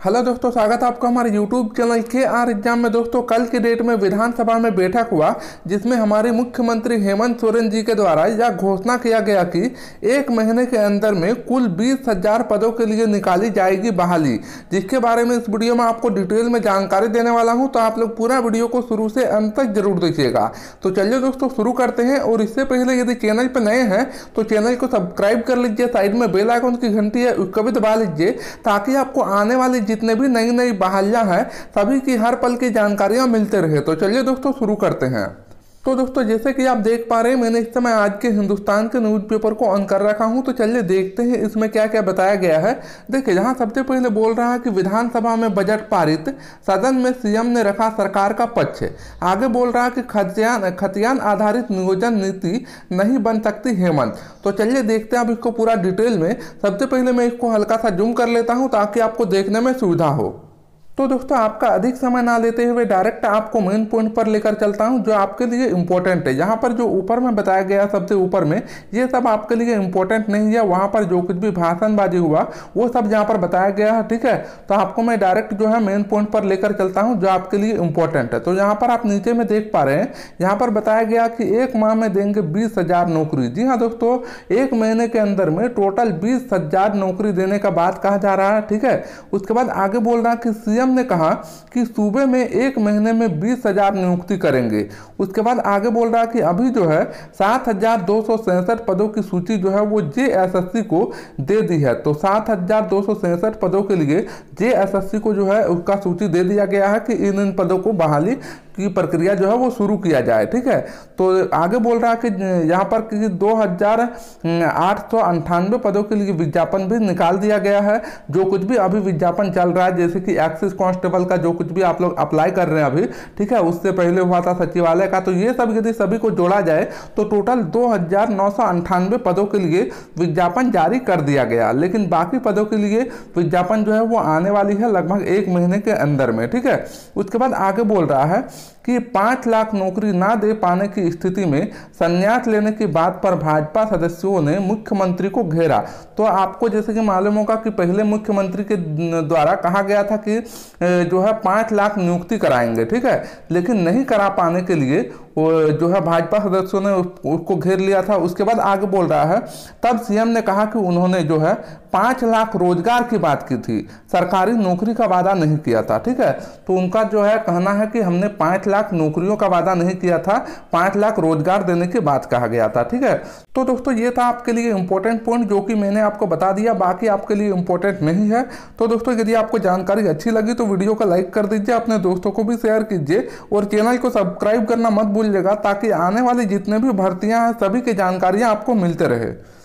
Hello दोस्तों, स्वागत है आपका हमारे YouTube चैनल के आर एग्जाम में। दोस्तों, कल की डेट में विधानसभा में बैठक हुआ जिसमें हमारे मुख्यमंत्री हेमंत सोरेन जी के द्वारा यह घोषणा किया गया कि 1 महीने के अंदर में कुल 20,000 पदों के लिए निकाली जाएगी बहाली, जिसके बारे में इस वीडियो में आपको डिटेल में जानकारी देने वाला हूं। तो आप लोग पूरा वीडियो को शुरू से अंत तक जरूर देखिएगा। तो चलिए दोस्तों शुरू करते हैं। और इससे पहले यदि चैनल पर नए हैं तो चैनल को सब्सक्राइब कर लीजिए, साइड में बेल आइकन की घंटी है उसको भी दबा लीजिए, ताकि आपको आने वाली जितने भी नई नई बहालियां हैं सभी की हर पल की जानकारियां मिलते रहे। तो चलिए दोस्तों शुरू करते हैं। तो दोस्तों, जैसे कि आप देख पा रहे हैं, मैंने इस समय आज के हिंदुस्तान के न्यूज़पेपर को ऑन कर रखा हूं। तो चलिए देखते हैं इसमें क्या क्या बताया गया है। देखिए, यहाँ सबसे पहले बोल रहा है कि विधानसभा में बजट पारित, सदन में सीएम ने रखा सरकार का पक्ष। आगे बोल रहा है कि खतियान आधारित नियोजन नीति नहीं बन सकती हेमंत। तो चलिए देखते हैं अब इसको पूरा डिटेल में। सबसे पहले मैं इसको हल्का सा जूम कर लेता हूँ ताकि आपको देखने में सुविधा हो। तो दोस्तों, आपका अधिक समय ना लेते हुए डायरेक्ट आपको मेन पॉइंट पर लेकर चलता हूं जो आपके लिए इंपॉर्टेंट है। यहाँ पर जो ऊपर में बताया गया सबसे ऊपर में, ये सब आपके लिए इंपॉर्टेंट नहीं है। वहाँ पर जो कुछ भी भाषणबाजी हुआ वो सब यहाँ पर बताया गया है, ठीक है। तो आपको मैं डायरेक्ट जो है मेन पॉइंट पर लेकर चलता हूँ जो आपके लिए इंपॉर्टेंट है। तो यहाँ पर आप नीचे में देख पा रहे हैं, यहाँ पर बताया गया कि 1 माह में देंगे 20,000 नौकरी। जी हाँ दोस्तों, 1 महीने के अंदर में टोटल 20,000 नौकरी देने का बात कहा जा रहा है, ठीक है। उसके बाद आगे बोल रहा है कि सीएम ने कहा कि सूबे में 1 महीने में 20,000 नियुक्ति करेंगे। उसके बाद आगे बोल रहा है कि अभी जो है 7,267 पदों की सूची जो है वो जेएसएससी को दे दी है। तो 7,267 पदों के लिए जेएसएससी को जो है उसका सूची दे दिया गया है कि इन पदों को बहाली की प्रक्रिया जो है वो शुरू किया जाए, ठीक है। तो आगे बोल रहा है कि यहाँ पर 2,898 पदों के लिए विज्ञापन भी निकाल दिया गया है। जो कुछ भी अभी विज्ञापन चल रहा है, जैसे कि एक्सिस कांस्टेबल का जो कुछ भी आप लोग अप्लाई कर रहे हैं अभी, ठीक है, उससे पहले हुआ था सचिवालय का, तो ये सब यदि सभी को जोड़ा जाए तो टोटल 2,998 पदों के लिए विज्ञापन जारी कर दिया गया। लेकिन बाकी पदों के लिए विज्ञापन जो है वो आने वाली है लगभग 1 महीने के अंदर में, ठीक है। उसके बाद आगे बोल रहा है कि 5 लाख नौकरी ना दे पाने की स्थिति में संन्यास लेने की बात पर भाजपा सदस्यों ने मुख्यमंत्री को घेरा। तो आपको जैसे कि मालूम होगा कि पहले मुख्यमंत्री के द्वारा कहा गया था कि जो है 5 लाख नियुक्ति कराएंगे, ठीक है, लेकिन नहीं करा पाने के लिए वो जो है भाजपा सदस्यों ने उसको घेर लिया था। उसके बाद आगे बोल रहा है, तब सीएम ने कहा कि उन्होंने जो है 5 लाख रोजगार की बात की थी, सरकारी नौकरी का वादा नहीं किया था, ठीक है। तो उनका जो है कहना है कि हमने 5 लाख नौकरियों का वादा नहीं किया था, 5 लाख रोजगार देने की बात कहा गया था, ठीक है। तो दोस्तों, ये था आपके लिए इंपॉर्टेंट पॉइंट जो कि मैंने आपको बता दिया, बाकी आपके लिए इंपॉर्टेंट नहीं है। तो दोस्तों, यदि आपको जानकारी अच्छी लगी तो वीडियो को लाइक कर दीजिए, अपने दोस्तों को भी शेयर कीजिए और चैनल को सब्सक्राइब करना मत भूलिएगा, ताकि आने वाली जितने भी भर्तियां हैं सभी की जानकारियां आपको मिलते रहे।